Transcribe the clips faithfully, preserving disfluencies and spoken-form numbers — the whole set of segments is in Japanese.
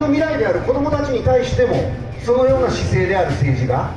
未来である子どもたちに対してもそのような姿勢である政治が、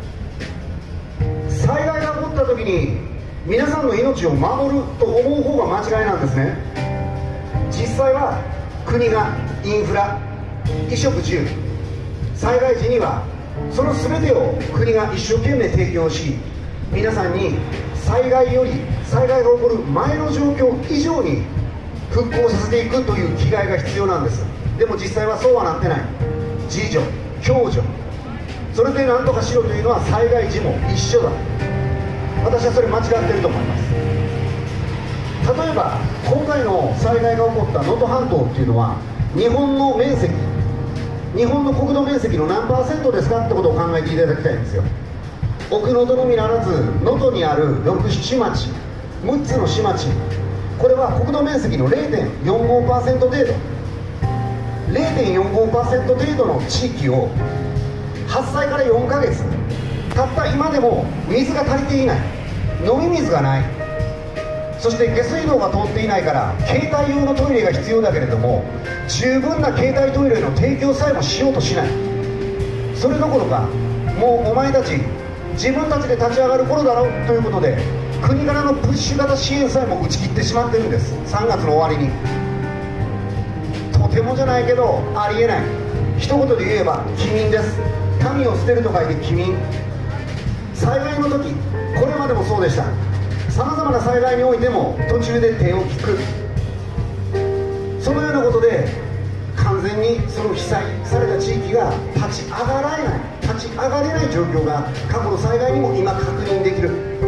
災害が起こった時に皆さんの命を守ると思う方が間違いなんですね。実際は国がインフラ、衣食住、災害時にはその全てを国が一生懸命提供し、皆さんに災害より災害が起こる前の状況以上に復興させていくという気概が必要なんです。でも実際はそうはなってない。自助、共助、それで何とかしろというのは災害時も一緒だ。私はそれ間違ってると思います。例えば今回の災害が起こった能登半島っていうのは日本の面積、日本の国土面積の何パーセントですかってことを考えていただきたいんですよ。奥能登のみならず能登にあるろく、なな町、むっつの市町、これは国土面積の れいてんよんごパーセント 程度、 れいてんよんごパーセント 程度の地域を発災からよんかげつたった今でも水が足りていない、飲み水がない、そして下水道が通っていないから携帯用のトイレが必要だけれども十分な携帯トイレの提供さえもしようとしない。それどころかもうお前たち自分たちで立ち上がる頃だろということで国からのプッシュ型支援さえも打ち切ってしまってるんです。さんがつの終わりに。とてもじゃないけどありえない。一言で言えば棄民です。民を捨てると書いて棄民。災害の時、これまでもそうでした。さまざまな災害においても途中で手を引く、そのようなことで完全にその被災された地域が立ち上がられない立ち上がれない状況が過去の災害にも今確認できる。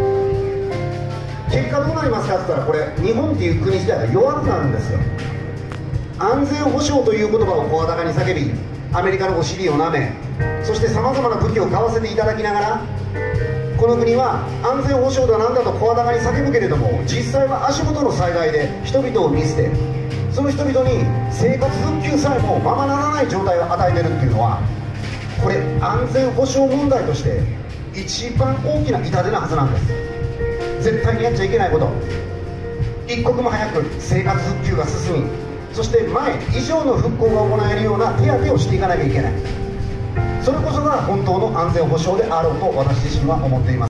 結果どうなりますかって言ったら、これ日本っていう国自体が弱くなるんですよ。安全保障という言葉を声高に叫び、アメリカのお尻をなめ、そしてさまざまな武器を買わせていただきながら、この国は安全保障だなんだと声高に叫ぶけれども、実際は足元の災害で人々を見捨て、その人々に生活復旧さえもままならない状態を与えているっていうのは、これ安全保障問題として一番大きな痛手なはずなんです。絶対にやっちゃいけないこと、一刻も早く生活復旧が進み、そして前以上の復興が行えるような手当をしていかなきゃいけない。それこそが本当の安全保障であろうと私自身は思っています。